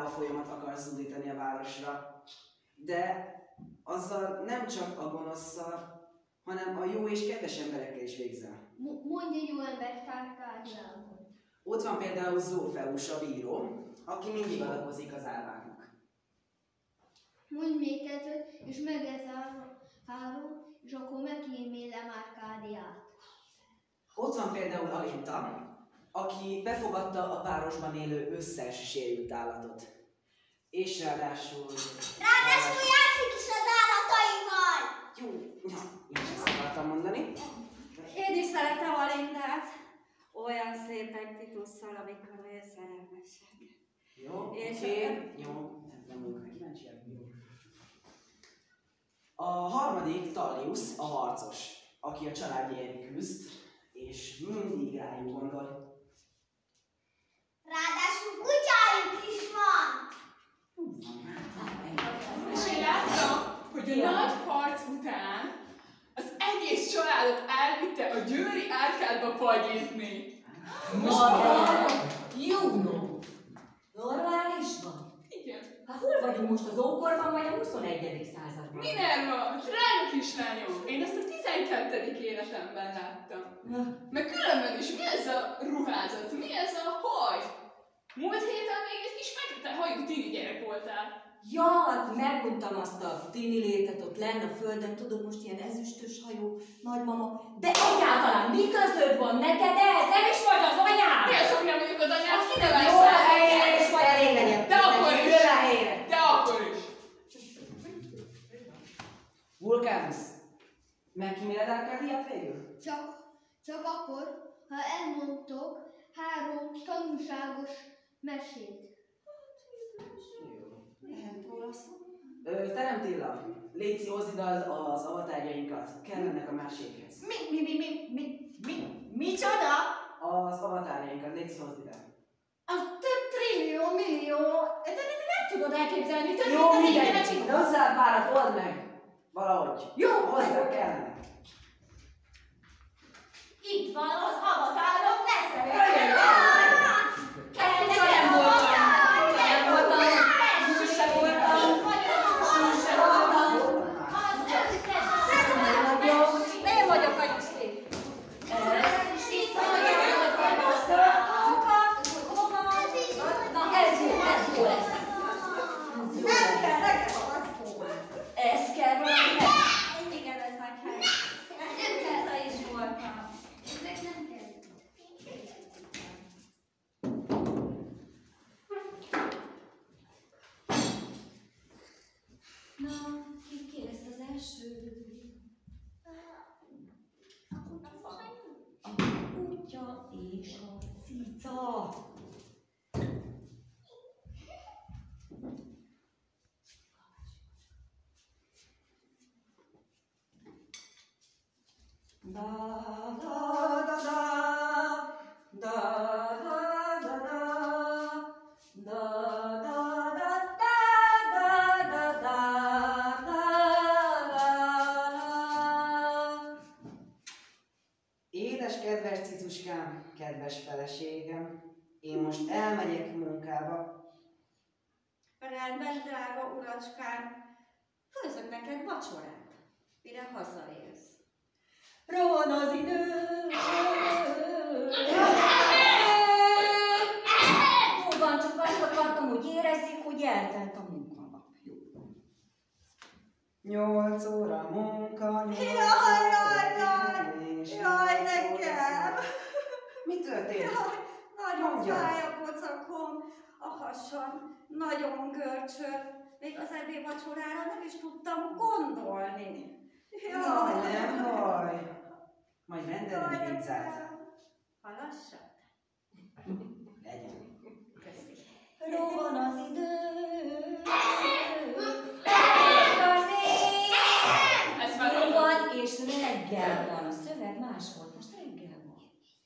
láva folyamat akar zúdítani a városra. De azzal nem csak a gonoszszal, hanem a jó és kedves emberekkel is végzel. Mondj egy jó embert Árkádiában. Ott van például Zófeus a bíró, aki mindig adakozik az árváknak. Mondj még kettőt, és meg ez három, és akkor megkímélem Árkádiát. Ott van például Alinta, aki befogadta a városban élő összes sérült állatot. És ráadásul játszik is az állataimmal! Jó, ja, én is ezt akartam mondani. Én is szeretem Alintát. Olyan szépen Titusszal, amikor ő szerelmesek. Jó, jó, nem vagyok kíváncsiak. A harmadik Tallius, a harcos, aki a családjáért küzd, és mindig rájuk gondol. Ráadásul kutyájuk is van! És én láttam, hogy a nagy harc után az egész családot elvitte a győri árkádba fagyizni. Juno! Normális van? Igen. Hát hol vagyunk most, az ókorban vagy a 21. században? Minerva, drága kislányom, én ezt a 12. életemben láttam. Meg különben is, mi ez a ruházat, mi ez a haj? Múlt héten még egy kis fekete hajú tini gyerek voltál. Ja, hát meguntam azt a tini létet ott lenn a földön, tudod, most ilyen ezüstös hajú nagymama. De egyáltalán mi közöd van neked ehhez? Nem is vagy az anyád! Mi az, hogy nem vagyok az anyád? Ki ne Jó, helyre is vagy, elég legyen. De akkor is! De akkor is! Vulcanus, megkíméled Árkádiát végül? Csak akkor, ha elmondtok 3 tanulságos mesét. Lehet róla szó? Teremtilla, légy hozd ide az avatárjainkat, kellenek a mesékhez. Micsoda? Az avatárjainkat, légy hozd ide. Az több trillió, millió, de nem tudod elképzelni, több Jó, mint az mindegy, ingyenes. de hozzá párat, old meg! Valahogy. Jó, hozzá kellene. Itt van az avatárok messze. Én vagyok a Jussi. Na ez jó lesz. Ez kell valami. Igen, ez nagy hely. Ez is voltam. Ezek nem kell. Na, ki lesz az első? A kutya és a cica. Da da da da da da da da da da da. Édes kedves cicuskám, kedves feleségem, én most elmegyek munkába. Rendben, drága uracskám. Főzök neked vacsorát, mire hazaérsz. Rohan az idő. Jó van, csak azt akartam, hogy érezzék, hogy eltelt a munkanap. Jó. 8 óra munka, 8 Jaj, nekem! Mi történt? Jaj, nagyon Mondjad. fáj a pocakom, a hasam, nagyon görcsöl. Még az ebédvacsorára nem is tudtam gondolni. Jaj, nem baj. Majd rendelünk pizzát. Halassat? Legyen. Köszi. Rohan az idő. Ez már Jó van, és reggel van. A szöveg más volt, most reggel van.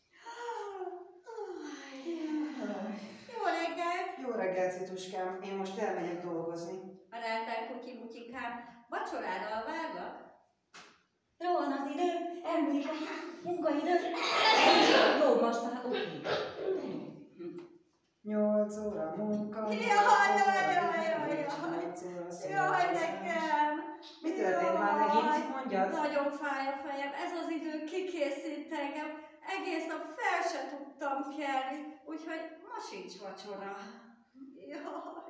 Jó reggelt! Jó reggelt, cicuskám. Én most elmegyek dolgozni. Rendben, kutyi-mutyikám. Vacsorára várlak? Rohan az idő, elmúlik a munkaidő. Jó, most már oké. 8 óra munka, 8 óra Jaj, nekem! Mi történt már megint? Mondjad. Nagyon fáj a fejem, ez az idő kikészít engem. Egész nap fel se tudtam kelni, úgyhogy ma sincs vacsora. Jaj.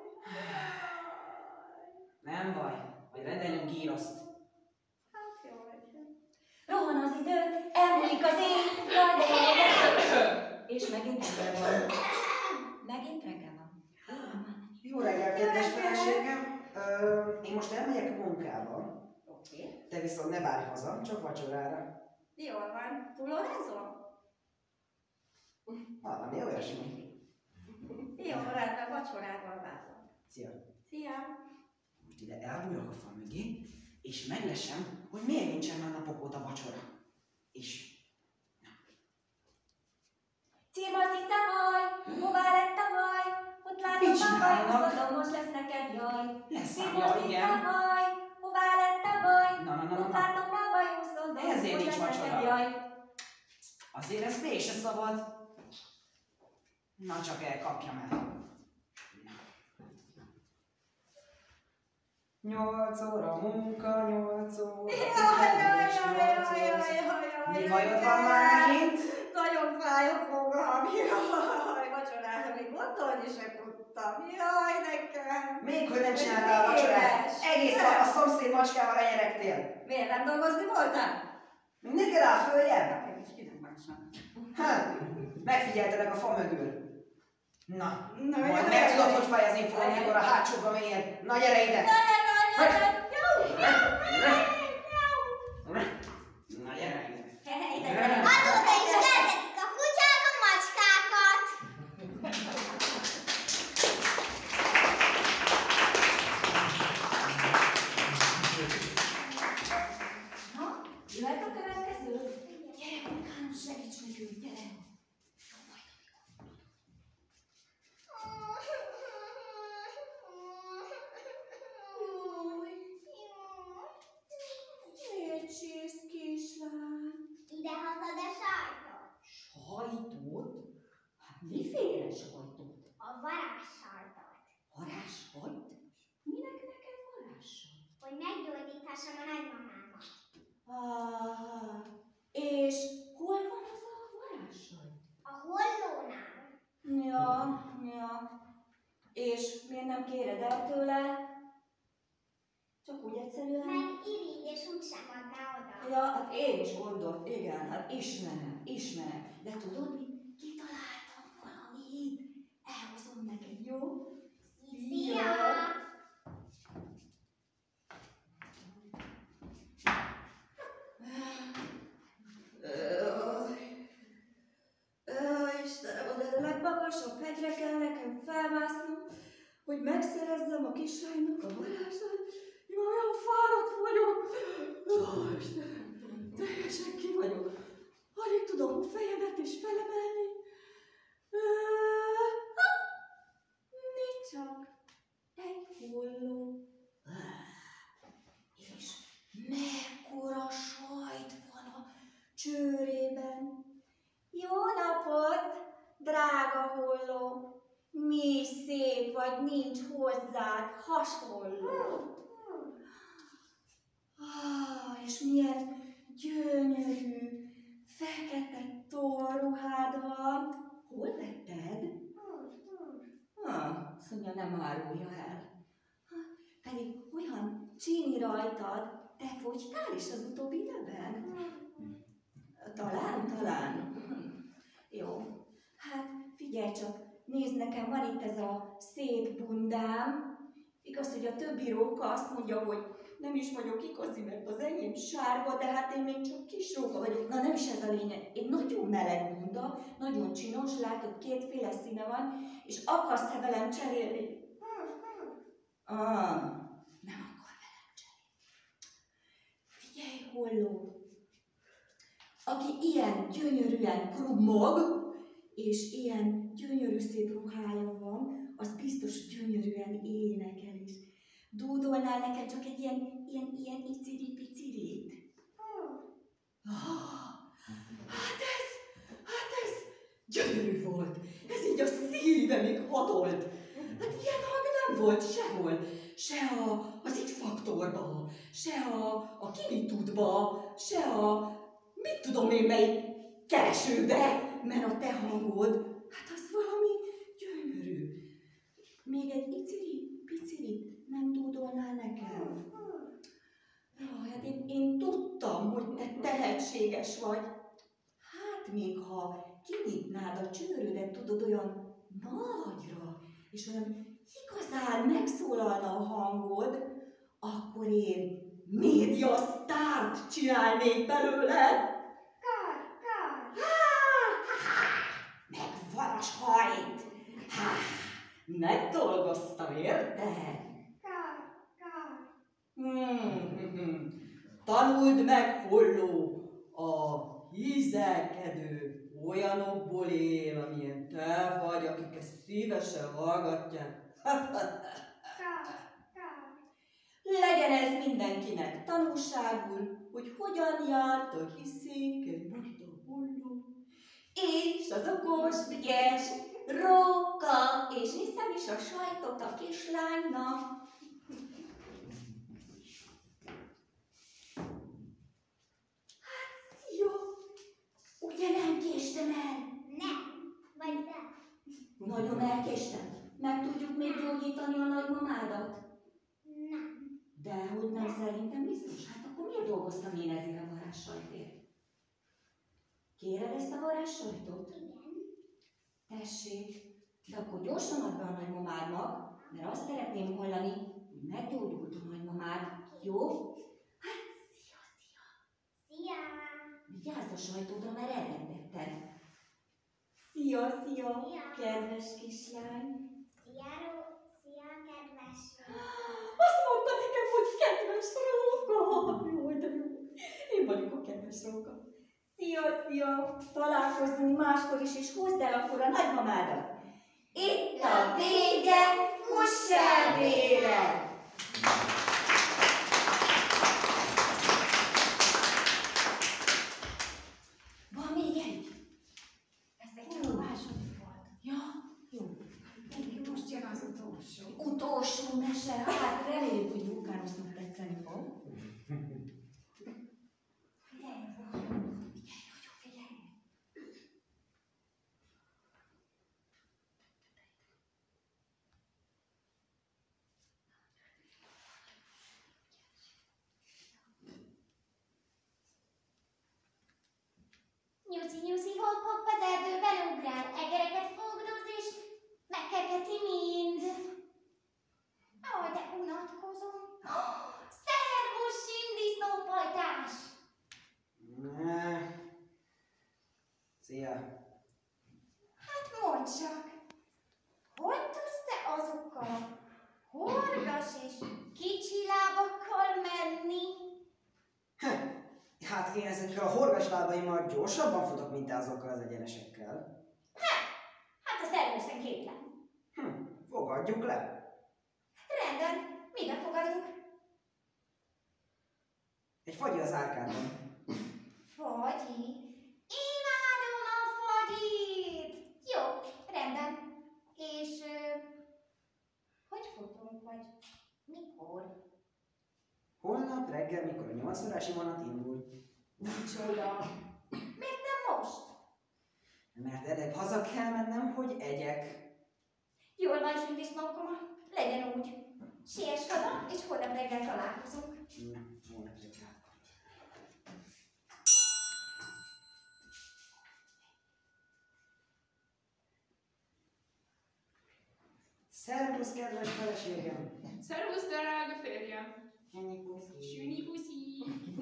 Nem baj, majd rendelünk gíroszt. Hát jó legyen. Rohan az idő, elmúlik az év, jaj de és megint reggel van. Megint reggel van. Jó reggel, kedves feleségem! Én most elmegyek munkába. Oké. Te viszont ne várj haza, csak vacsorára. Jól van. Túlórázol? Valami olyasmi. Jó, rendben, vacsorával várok. Szia! Szia! Most ide elbújok a fa mögé, és meglesem, hogy miért nincsen már napok óta vacsora. És... Cirma cica haj, hová lett a haj? Ott látom Mit a csinálnak? haj, hozadom, most lesz neked jaj. Lesz ám Cirma jaj, cica igen. haj, hová lett a haj? Na. Ott látom a bajuszodon, Ezért most nincs lesz neked vacsora. jaj. Azért ezt mégse szabad. Na csak elkapjam el. 8 óra munka, 8 óra... Mi bajod van már megint? Nagyon fáj a fogam, jaj, vacsorára még gondolni sem tudtam, jaj, nekem. Még hogy nem csináltál a vacsorát? Egész nap a szomszéd macskával lenyeregtél. Miért nem dolgozni voltál? Neked áll följebb? Nekem is kinek másnak. Hát, megfigyeltelek a fa mögül. Na, Na, majd jó, megtudod, jó. hogy fejezni fog, amikor a hátsóba mélyed. Na gyere ide! Na gyere ide! Azóta is keltetik a kutyák a macskákat. Na, jöhet a következő? Gyere, munkám, segíts nekünk, gyere! Miért sírsz, kislány? Ide hazad a sajtot. Sajtot? Hát miféle sajtot? A varázssajtot. Varázssajt? Minek neked varázssajt? Hogy meggyógyíthassam a nagymamámat. És hol van az a varázssajt? A hollónál. Ja. És miért nem kéred el tőle? Csak úgy egyszerűen? Mert irigy és úgysem adná oda. Ja, hát én is gondoltam, igen, hát ismerem. De tudod mit? Kitaláltam valamit. Elhozom neked, jó? Szia! Istenem, a legmagasabb hegyre kell nekem felmásznom, hogy megszerezzem a kislánynak a varázsát. Én olyan fáradt vagyok. Istenem, teljesen ki vagyok. Alig tudom a fejemet is felemelni. Nincs csak egy holló. És mekkora sajt van a csőrében. Jó napot, drága holló! Mi szép vagy, nincs hozzád hasonló. És milyen gyönyörű, fekete tollruhád van. Hol vetted? Azt mondja, nem árulja el. Pedig olyan csíni rajtad, te fogytál is az utóbbi időben? Talán. Jó. Hát figyelj csak, nézd, nekem van itt ez a szép bundám. Igaz, hogy a többi róka azt mondja, hogy nem is vagyok igazi, mert az enyém sárga, de hát én még csak kis róka vagyok. Na nem is ez a lényeg. Egy nagyon meleg bunda, nagyon csinos, látod, kétféle színe van, és akarsz-e velem cserélni? Nem akar velem cserélni. Figyelj, holló! Aki ilyen gyönyörűen krumog, és ilyen gyönyörű szép ruhája van, az biztos gyönyörűen énekel is. Dúdolnál nekem csak egy ilyen iciri-picirit? Hát ez gyönyörű volt. Ez így a szívem reggel még hatolt. Hát ilyen hang nem volt sehol. Se az X-faktorba, se a Kinitudba, se a mit tudom én melyik keresőbe, mert a te hangod, hát az valami gyönyörű. Még egy picirit nem tudolnál nekem? Jaj, hát én tudtam, hogy te tehetséges vagy. Hát még ha kinyitnád a csőrödet, tudod, olyan nagyra, és olyan igazán megszólalna a hangod, akkor én médiasztárt csinálnék belőled. Kár. Meg varas hajt. Megdolgoztam, érted? Kár. Tanuld meg, holló, a hízelkedő olyanokból él, amilyen te vagy, akik ezt szívesen hallgatják. Kár. Legyen ez mindenkinek tanulságul, hogy hogyan járt a hiszékeny buta holló. És az okos, ügyes róka, és hiszem is a sajtot a kislánynak. Hát, jó, ugye nem késtem el? Nem. Vagy de. Nagyon elkéstem. Meg tudjuk még gyógyítani a nagymamádat? Nem. Dehogy nem, szerintem biztos. Hát akkor miért dolgoztam én ezért a varázssajtért? Kéred ezt a varázssajtot? Igen. Tessék, de akkor gyorsan add be a nagymamádnak, mert azt szeretném hallani, hogy meggyógyult a nagymamád. Jó? Hát, szia! Szia. Vigyázz a sajtódra, mert elrengetted. Szia, kedves kislány! Szia, kedves. Azt mondta nekem, hogy kedves róka! Jaj, de jó! Én vagyok a kedves róka. Szia! Találkozzunk máskor is, és hozd el akkor a nagymamádat. Itt a vége, fuss el vére! Van még egy? Ez egy csak a második volt. Ja, jó. Most jön az utolsó. Utolsó mese, hát reméljük, hogy Vulkánusznak tetszeni fog. Figyelj, figyelj. Nyuszi, hopp, az erdőben ugrál, egereket fogdoz és megkergeti mind. Aj, de unatkozom. Szervus, sindisznópajtás! Szia! Hát mondd csak, hogy tudsz te azokkal a horgas és kicsi lábakkal menni? Hát én ezekkel a horgas lábaimmal gyorsabban futok, mint te azokkal az egyenesekkel. Hát a szervesen kétlem. Fogadjuk le. Rendben, mibe fogadunk? Egy fagyi az árkádban. Fagyi? Imádom a fagyit! Jó, rendben. És hogy futunk, vagy mikor? Holnap reggel, mikor a 8 órási vonat indul. Micsoda? Miért nem most? Mert előbb haza kell mennem, hogy egyek. Jól van, sündisznókoma, legyen úgy. Siess haza, és holnap reggel találkozunk. Holnap reggel. Szervusz, kedves feleségem! Szervusz, drága férjem! Ennyi puszi. Süni puszi!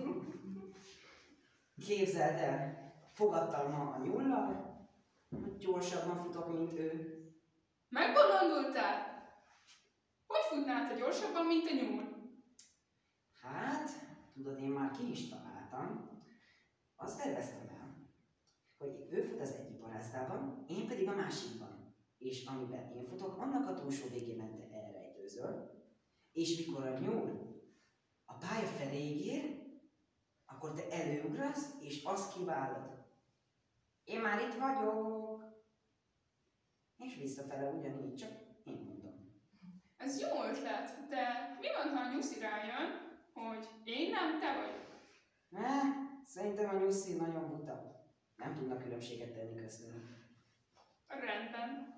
Képzeld el, fogadtam ma a nyullal, hogy gyorsabban futok, mint ő. Megbolondultál? Hogy futnál te gyorsabban, mint a nyúl? Hát, tudod, én már ki is találtam. Azt terveztem el, hogy ő fut az egyik parázdában, én pedig a másikban. És amiben én futok, annak a túlsó végében te elrejtőzöl, és mikor a nyúl a pálya feléig ér, akkor te előugrasz, és azt kiválod. Én már itt vagyok. És visszafele ugyanígy, csak én mondom. Ez jó ötlet, de mi van, ha a Nyuszi rájön, hogy én nem te vagyok? Szerintem a Nyuszi nagyon buta. Nem tudnak különbséget tenni köztünk. Rendben.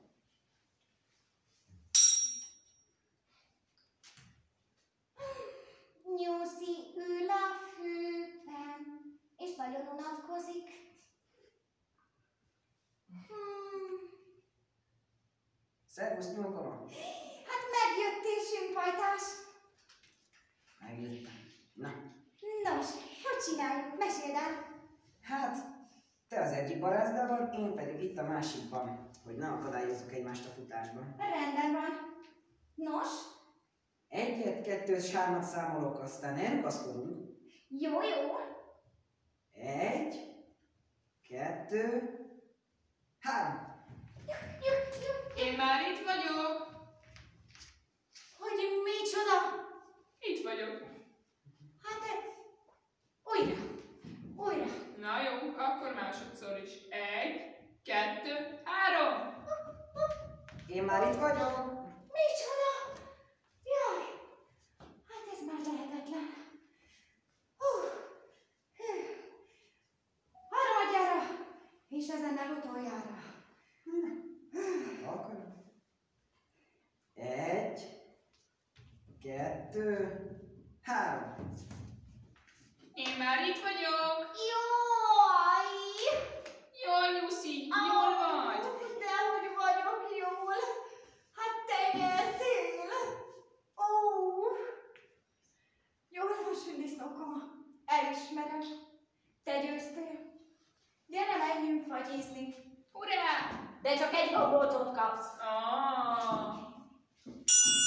Nyuszi ül a fűben, és nagyon unatkozik. Szervusz, nyomkorom! Hát megjöttél, sümpajtás. Megjöttem. Na, Nos, hogy csináljuk? Meséld el. hát te az egyik barázdában, én pedig itt a másikban, hogy ne akadályozzuk egymást a futásban. Rendben van. Nos, 1, 2, 3 számolok, aztán elrugaszkodunk. jó. 1, 2, 3. Én már itt vagyok. Hogy micsoda? Itt vagyok. Hát, újra. Na jó, akkor másodszor is. 1, 2, 3. Én már itt vagyok. Micsoda? Jaj, hát ez már lehetetlen. Harmadjára, és ezennel utoljára. Akkor. 1, 2, 3. Én már itt vagyok. Jaj! Jaj, Nyuszi, jól vagy? Dehogy vagyok jól. Hát te nyertél. Jól van, sündisznókoma. Elismerem. Te győztél. Gyere, menjünk fagyizni. Urá! De csak egy gombócot kapsz. Ah.